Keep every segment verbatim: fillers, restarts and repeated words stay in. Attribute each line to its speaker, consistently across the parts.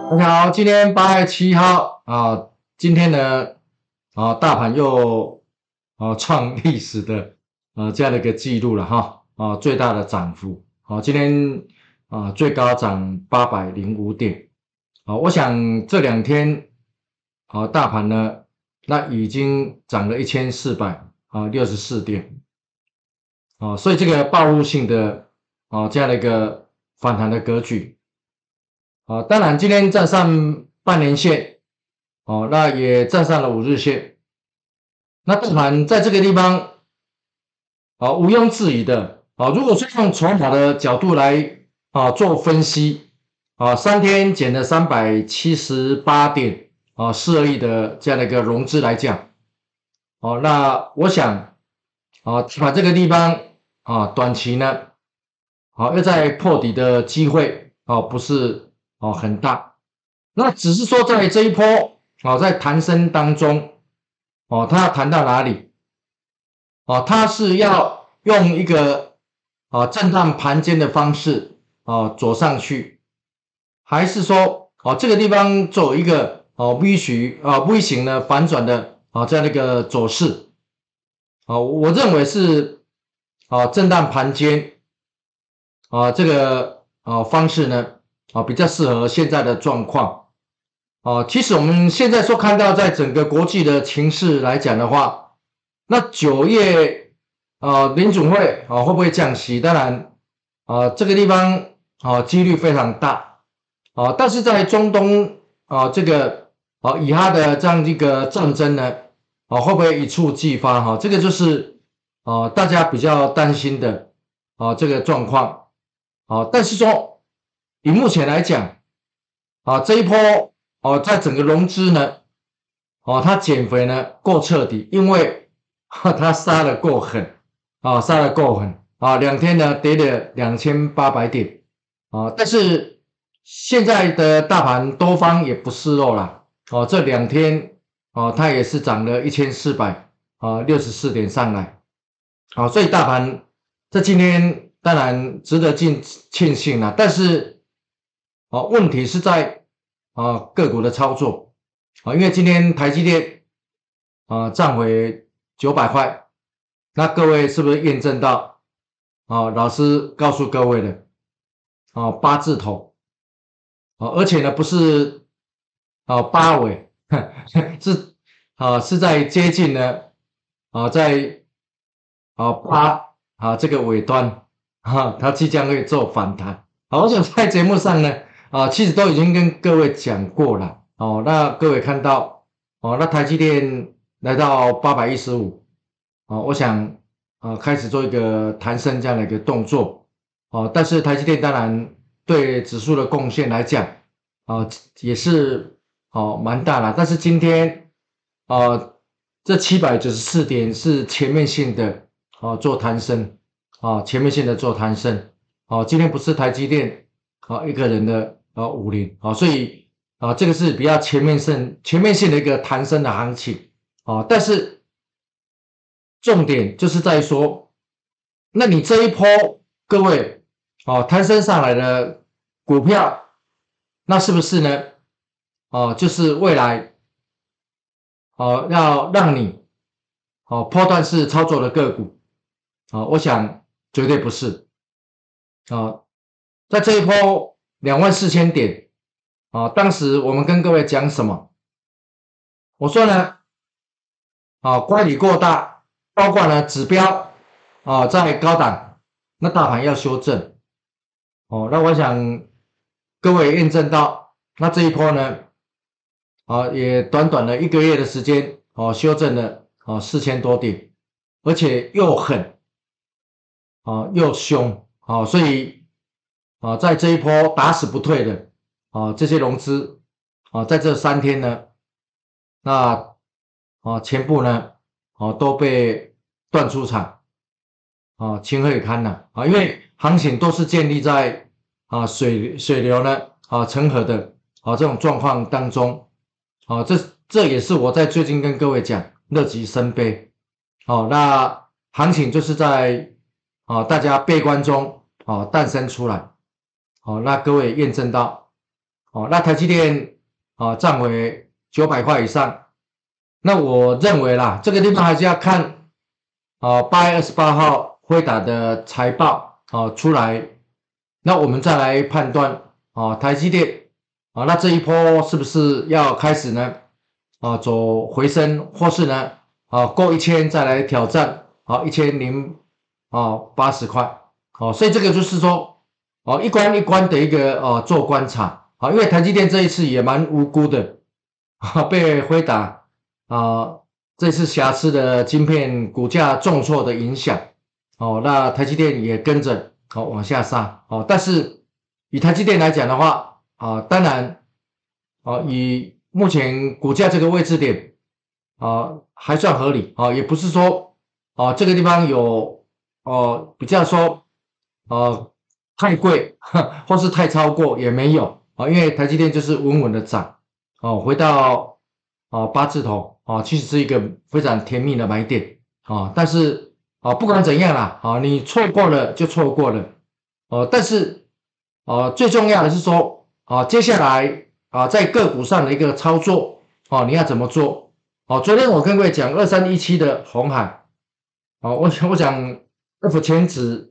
Speaker 1: 大家好，今天八月七号啊，今天呢啊，大盘又啊创历史的呃这样的一个记录了哈啊，最大的涨幅啊，今天啊最高涨八百零五点啊，我想这两天啊大盘呢那已经涨了一千四百啊六十四点啊，所以这个报复性的啊这样的一个反弹的格局。啊，当然今天站上半年线，哦，那也站上了五日线。那大盘在这个地方，啊，毋庸置疑的，啊，如果是用筹码的角度来啊做分析，啊，三天减了三百七十八点，啊，四二亿的这样的一个融资来讲，哦，那我想，啊，把这个地方啊，短期呢，好，要在破底的机会，啊，不是哦很大。那只是说在这一波啊，在弹升当中，哦，它要弹到哪里？哦，它是要用一个啊震荡盘间的方式啊走上去，还是说哦这个地方走一个哦 V 型啊 V 型的反转的啊这样的一个走势？啊，我认为是啊震荡盘间啊这个啊方式呢啊比较适合现在的状况。哦，其实我们现在所看到，在整个国际的情势来讲的话，那九月啊联准会啊会不会降息？当然啊这个地方啊几率非常大啊，但是在中东啊这个啊以哈的这样一个战争呢啊会不会一触即发？哈，这个就是啊大家比较担心的啊这个状况啊，但是说以目前来讲啊这一波。哦，在整个融资呢，哦，它减肥呢够彻底，因为它杀的够狠啊，杀的够狠啊，两天呢跌了两千八百点啊，但是现在的大盘多方也不示弱了哦，这两天哦，它也是涨了一千四百啊六十四点上来，好，所以大盘在今天当然值得庆庆幸了，但是哦，问题是在。啊，个股的操作啊，因为今天台积电啊涨回九百块，那各位是不是验证到啊？老师告诉各位的啊，八字头啊，而且呢不是啊八尾，是啊是在接近呢啊在啊八啊这个尾端啊，它即将会做反弹。好，我想在节目上呢。啊，其实都已经跟各位讲过了哦。那各位看到哦，那台积电来到八百一十五，啊，我想啊开始做一个弹升这样的一个动作哦。但是台积电当然对指数的贡献来讲啊也是哦蛮大了。但是今天啊这七百九十四点是全面性的啊做弹升啊全面性的做弹升哦。今天不是台积电。啊，一个人的啊五零啊，所以啊，这个是比较全面性、全面性的一个弹升的行情啊。但是重点就是在说，那你这一波各位啊弹升上来的股票，那是不是呢？啊，就是未来啊要让你啊波段式操作的个股啊，我想绝对不是啊。在这一波两万四千点啊，当时我们跟各位讲什么？我说呢，啊，乖离过大，包括呢指标啊在高档，那大盘要修正哦。那我想各位验证到，那这一波呢，啊也短短的一个月的时间，哦修正了啊四千多点，而且又狠啊又凶啊，所以。啊，在这一波打死不退的啊，这些融资啊，在这三天呢，那啊全部呢啊都被断出场啊，情何以堪呢啊？因为行情都是建立在啊水水流呢啊成河的啊这种状况当中啊，这这也是我在最近跟各位讲乐极生悲哦，那行情就是在啊大家悲观中啊诞生出来。好，那各位验证到， 哦，那台积电啊站回九百块以上，那我认为啦，这个地方还是要看啊八月二十八号辉达的财报啊出来，那我们再来判断啊台积电啊那这一波是不是要开始呢啊走回升，或是呢啊过一千再来挑战啊一千零啊八十块，哦，所以这个就是说哦一关一关的一个呃做观察啊，因为台积电这一次也蛮无辜的啊被辉达啊这次瑕疵的晶片股价重挫的影响，哦，那台积电也跟着哦往下杀，哦，但是以台积电来讲的话，啊，当然，啊，以目前股价这个位置点，啊，还算合理，啊，也不是说，啊，这个地方有，哦、比较说，呃，太贵，或是太超过也没有，啊，因为台积电就是稳稳的涨，哦、回到，啊八字头，啊，其实是一个非常甜蜜的买点，啊，但是。啊，不管怎样啦，啊，你错过了就错过了，哦，但是，啊，最重要的是说，啊，接下来啊，在个股上的一个操作，哦，你要怎么做？哦，昨天我跟各位讲二三一七的鸿海，哦，我我讲 F 前指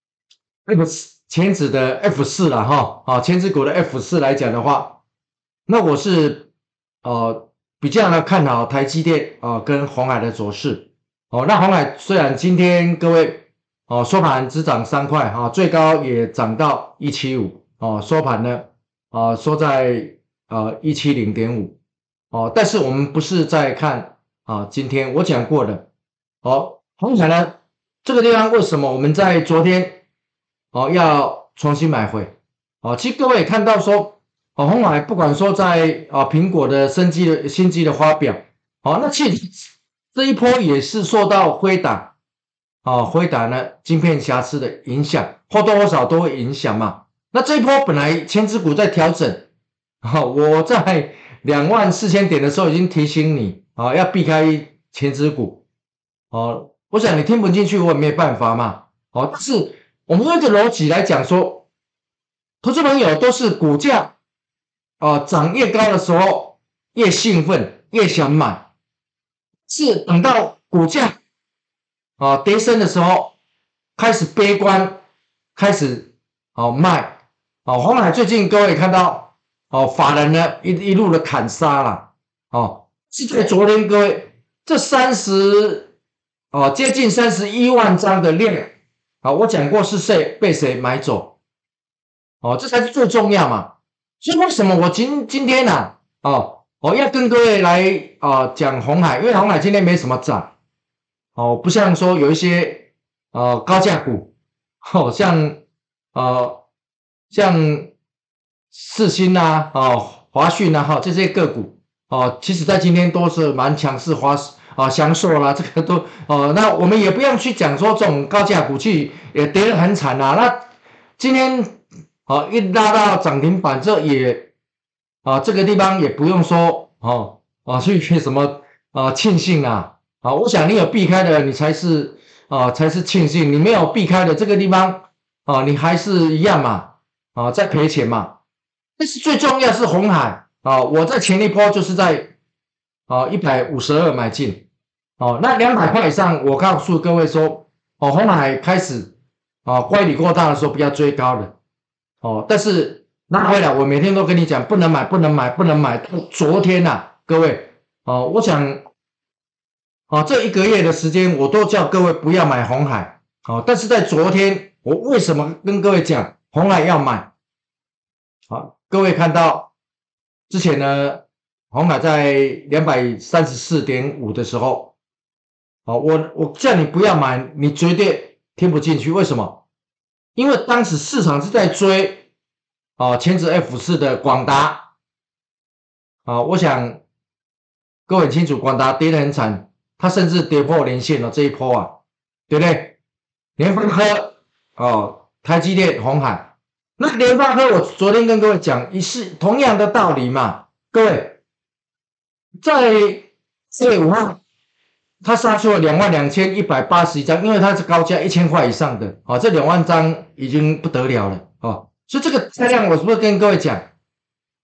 Speaker 1: F 前指的 F 四啦，哈，啊，前指股的 F 四来讲的话，那我是呃比较呢看好台积电啊、呃、跟鸿海的走势。哦，那鸿海虽然今天各位哦收盘只涨三块哈、哦，最高也涨到一七五哦，收盘呢啊、呃、收在呃一七零点五哦，但是我们不是在看啊今天我讲过的哦，鸿海呢这个地方为什么我们在昨天哦要重新买回哦，其实各位也看到说哦鸿海不管说在啊苹果的新机的新机的发表哦，那其实。这一波也是受到辉达啊，辉达呢晶片瑕疵的影响，或多或少都会影响嘛。那这一波本来千只股在调整，啊，我在两万四千点的时候已经提醒你啊，要避开千只股。哦，我想你听不进去，我也没办法嘛。哦，但是我们用一个逻辑来讲说，投资朋友都是股价啊涨越高的时候越兴奋，越想买。是等到股价啊跌升的时候，开始悲观，开始哦卖哦。鸿海最近各位看到哦，法人呢一一路的砍杀了哦。是在昨天各位这三十哦接近三十一万张的量啊，我讲过是谁被谁买走哦，这才是最重要嘛。所以为什么我今今天呢、啊、哦？我要跟各位来啊讲鸿海，因为鸿海今天没什么涨，哦，不像说有一些呃高价股，哦，像呃像世芯呐，哦华讯呐，哈这些个股，哦，其实在今天都是蛮强势，华啊翔硕啦，这个都哦，那我们也不用去讲说这种高价股去也跌得很惨啊，那今天哦一拉到涨停板，这也。啊，这个地方也不用说哦啊，去什么啊庆幸啊啊，我想你有避开的，你才是啊才是庆幸，你没有避开的这个地方啊，你还是一样嘛啊，在赔钱嘛。但是最重要是鸿海啊，我在前一波就是在啊一百五十二买进哦，那两百块以上，我告诉各位说哦，鸿海开始啊乖离过大的时候不要追高了哦，但是。拉回来，我每天都跟你讲，不能买，不能买，不能买。到昨天呐、啊，各位，哦，我想，哦，这一个月的时间，我都叫各位不要买鸿海，哦，但是在昨天，我为什么跟各位讲鸿海要买？好，各位看到之前呢，鸿海在两百三十四点五的时候，哦，我我叫你不要买，你绝对听不进去，为什么？因为当时市场是在追。哦，前指 F 四的广达，啊、哦，我想各位很清楚，广达跌得很惨，它甚至跌破连线了这一波啊，对不对？联发科，哦，台积电、鸿海，那联发科我昨天跟各位讲，也是同样的道理嘛，各位，在四月五号，它杀出了两万两千一百八十一张，因为它是高价一千块以上的，啊、哦，这两万张已经不得了了，哦。所以这个车辆我是不是跟各位讲，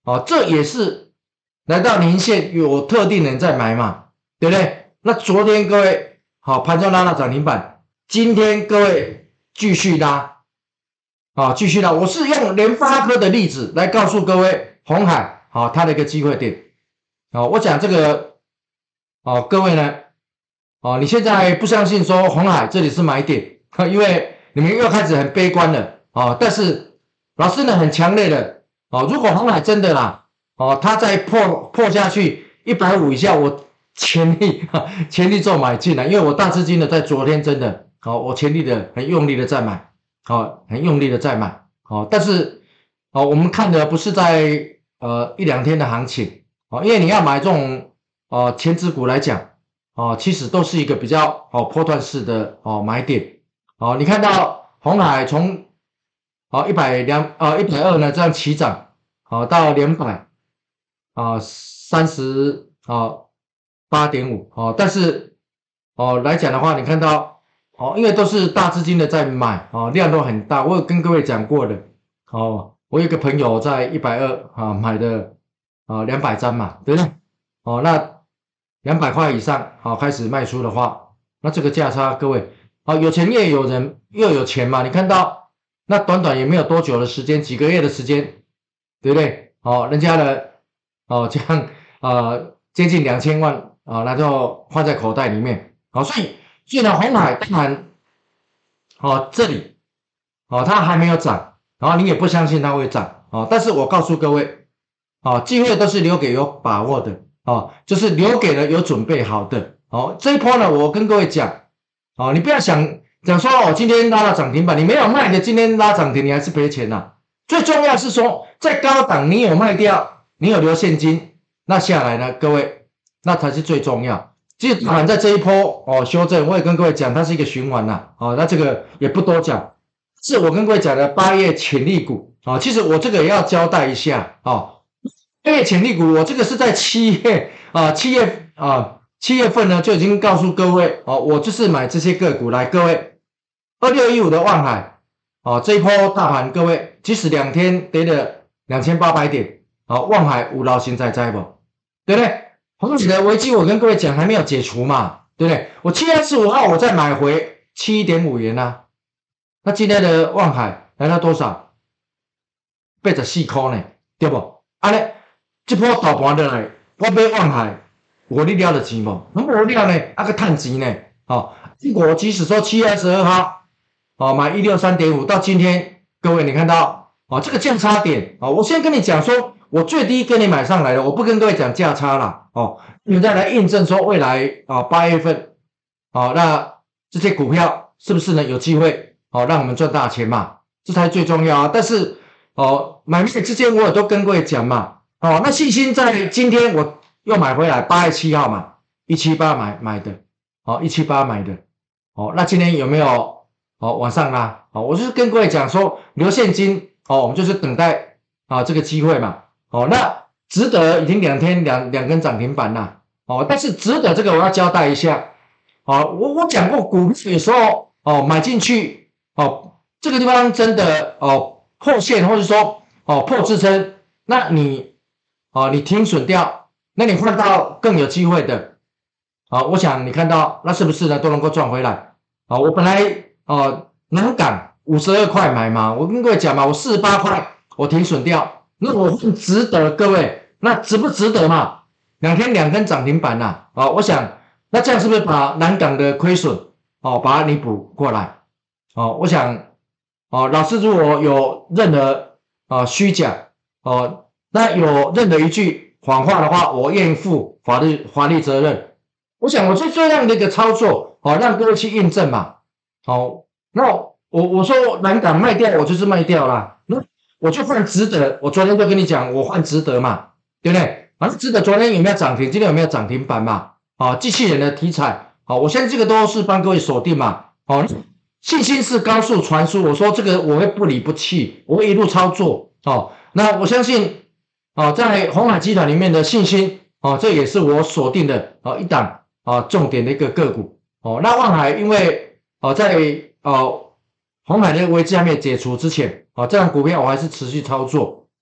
Speaker 1: 哦，这也是来到年线有特定人在买嘛，对不对？那昨天各位好盘中拉到涨停板，今天各位继续拉，啊，继续拉。我是用联发科的例子来告诉各位，鸿海好它的一个机会点。啊，我讲这个，哦，各位呢，哦，你现在不相信说鸿海这里是买点，因为你们又开始很悲观了，哦，但是老师呢很强烈的，哦，如果鸿海真的啦，哦，它再破破下去一百五以下，我全力全力做买进了，因为我大资金的在昨天真的，哦，我全力的很用力的在买，哦，很用力的在买，哦，但是，哦，我们看的不是在呃一两天的行情，哦，因为你要买这种哦前指股来讲。哦，其实都是一个比较哦波段式的哦买点哦。你看到鸿海从哦一百两呃一百二呢这样起涨，哦到两百啊三十啊八点五哦，但是哦来讲的话，你看到哦，因为都是大资金的在买哦，量都很大。我有跟各位讲过的哦，我有一个朋友在一百二啊买的啊两百张嘛，对不对？哦，那。两百块以上，好开始卖出的话，那这个价差，各位，好有钱也有人又有钱嘛？你看到那短短也没有多久的时间，几个月的时间，对不对？哦，人家的哦这样呃接近两千万啊，那就放在口袋里面，好，所以所以呢，鸿海当然哦这里哦它还没有涨，然后你也不相信它会涨哦，但是我告诉各位，哦机会都是留给有把握的。哦，就是留给了有准备好的。哦，这一波呢，我跟各位讲，哦，你不要想讲说哦，今天拉到涨停板，你没有卖的，今天拉涨停，你还是赔钱呐、啊。最重要是说，在高档你有卖掉，你有留现金，那下来呢，各位，那才是最重要。其实当然在这一波哦修正，我也跟各位讲，它是一个循环呐。哦，那这个也不多讲，是我跟各位讲的八月潜力股啊、哦。其实我这个也要交代一下哦。八月潜力股，我这个是在七月啊，七月啊，七月份呢就已经告诉各位哦，我就是买这些个股来，各位二六一五的万海啊，这一波大盘各位，即使两天跌了两千八百点啊，万海五劳心在在不，对不对？红起的危机我跟各位讲还没有解除嘛，对不对？我七月十五号我再买回七点五元啊，那今天的万海来到多少？八十四块呢，对不？啊咧。这波大盘的来，我买万海，我你了得钱无？那无了呢，啊个赚钱呢？哦，我即使说七月二十二号，哦买一六三点五，到今天，各位你看到哦这个价差点哦，我先跟你讲说，我最低跟你买上来的，我不跟各位讲价差啦哦，你们再来印证说未来啊八月份，哦那这些股票是不是呢有机会哦让我们赚大钱嘛？这才最重要啊！但是哦买卖之间我也都跟各位讲嘛。哦，那信心在今天我又买回来，八月七号嘛，一七八买买的，哦，一七八买的，哦，那今天有没有哦往上拉？哦，我就是跟各位讲说，留现金，哦，我们就是等待啊这个机会嘛，哦，那值得已经两天两两根涨停板啦，哦，但是值得这个我要交代一下，哦，我我讲过股票有时候哦买进去，哦这个地方真的哦破线或者说哦破支撑，那你。哦，你停损掉，那你换到更有机会的，啊、哦，我想你看到那是不是呢都能够赚回来？啊、哦，我本来哦南港五十二块买嘛，我跟各位讲嘛，我四十八块我停损掉，那我很值得，各位，那值不值得嘛？两天两根涨停板呐、啊，啊、哦，我想那这样是不是把南港的亏损哦把它弥补过来？哦，我想哦老师如果有任何啊、哦、虚假哦。那有任何一句谎话的话，我愿意负法律法律责任。我想我就这样的一个操作，好、哦、让各位去印证嘛。好、哦，那我我说南港卖掉，我就是卖掉啦。那我就换值得，我昨天就跟你讲，我换值得嘛，对不对？反正值得昨天有没有涨停，今天有没有涨停板嘛？啊、哦，机器人的题材，好、哦，我相信这个都是帮各位锁定嘛。好、哦，信心是高速传输，我说这个我会不离不弃，我会一路操作。哦，那我相信。哦，在鸿海集团里面的信心哦，这也是我锁定的哦一档啊重点的一个个股哦。那万海因为哦在哦鸿海的危机还没有解除之前哦，这档股票我还是持续操作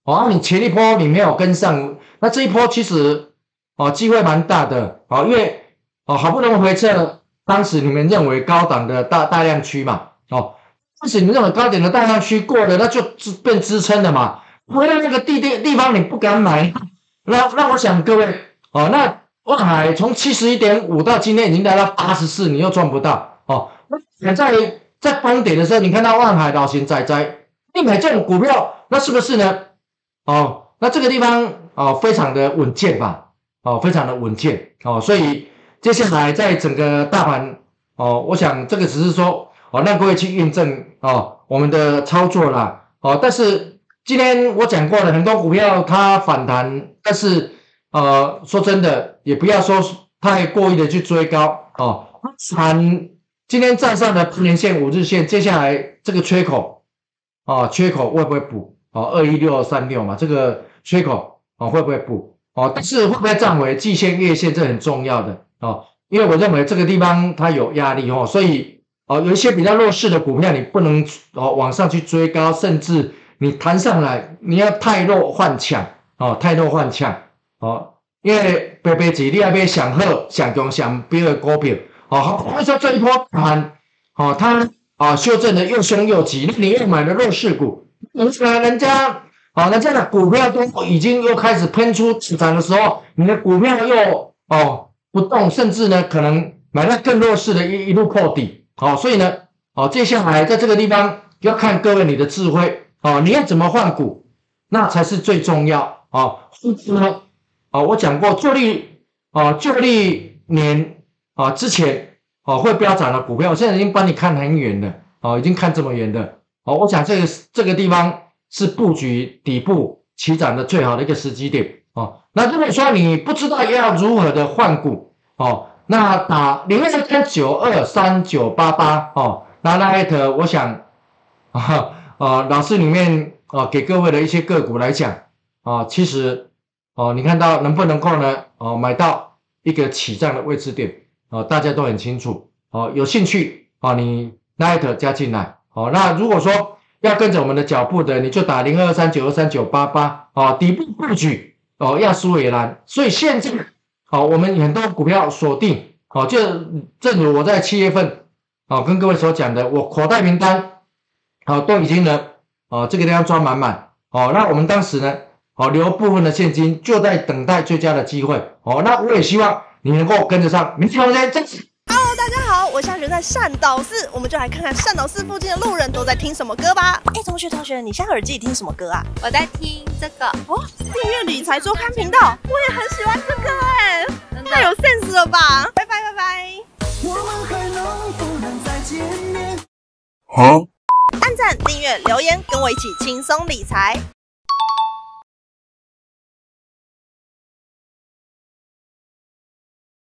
Speaker 1: 哦，你前一波你没有跟上，那这一波其实哦机会蛮大的哦，因为哦好不容易回撤，当时你们认为高档的大大量区嘛，哦，当时你们认为高点的大量区过了，那就支变支撑了嘛，回到那个地地地方你不敢买，那那我想各位哦，那万海从七十一点五到今天已经来到八十四，你又赚不到哦，那在在崩点的时候，你看到万海老型仔仔，你买这种股票，那是不是呢？哦，那这个地方哦，非常的稳健吧，哦，非常的稳健哦，所以接下来在整个大盘哦，我想这个只是说哦，让各位去验证哦我们的操作啦，哦，但是今天我讲过了，很多股票它反弹，但是呃，说真的，也不要说太过于的去追高哦，盘今天站上的半年线、五日线，接下来这个缺口哦，缺口会不会补？哦，二一六三六嘛，这个缺口哦会不会补？哦，但是会不会站回季线、月线，这很重要的哦，因为我认为这个地方它有压力哦，所以哦有一些比较弱势的股票，你不能哦往上去追高，甚至你弹上来，你要太弱换强哦，太弱换强哦，因为白白几你要要想好、想强、想标的股票哦，或者说这一波盘哦，它啊修正的又凶又急，那你又买了弱势股。人人家哦，人家的股票都已经又开始喷出市场的时候，你的股票又哦不动，甚至呢可能买到更弱势的一一路破底哦，所以呢哦接下来在这个地方要看各位你的智慧哦，你要怎么换股，那才是最重要哦。呢哦，我讲过旧历哦旧历年啊、哦、之前哦会飙涨的股票，我现在已经帮你看很远了哦，已经看这么远的。哦，我想这个这个地方是布局底部起涨的最好的一个时机点哦。那如果说你不知道要如何的换股哦，那打零二三九二三九八八哦，那那艾特我想啊呃老师里面哦给各位的一些个股来讲哦，其实哦你看到能不能够呢哦买到一个起涨的位置点哦，大家都很清楚哦，有兴趣哦你那艾特加进来。哦，那如果说要跟着我们的脚步的，你就打零二三九二三九八八哦，底部布局哦，要输也难。所以现在哦，我们很多股票锁定哦，就正如我在七月份哦跟各位所讲的，我口袋名单哦都已经呢哦这个地方装满满哦，那我们当时呢哦留部分的现金，就在等待最佳的机会哦。那我也希望你能够跟得上，明天我们再正式。
Speaker 2: Hello， 大家好，我现在人在善导寺，我们就来看看善导寺附近的路人都在听什么歌吧。哎，同学同学，你现在耳机里听什么歌啊？
Speaker 3: 我在听这个
Speaker 2: 哦，订阅理财周刊频道，我也很喜欢这个哎，太有 sense 了吧！拜拜拜拜。我们还能不能再见面？好，按赞、订阅、留言，跟我一起轻松理财。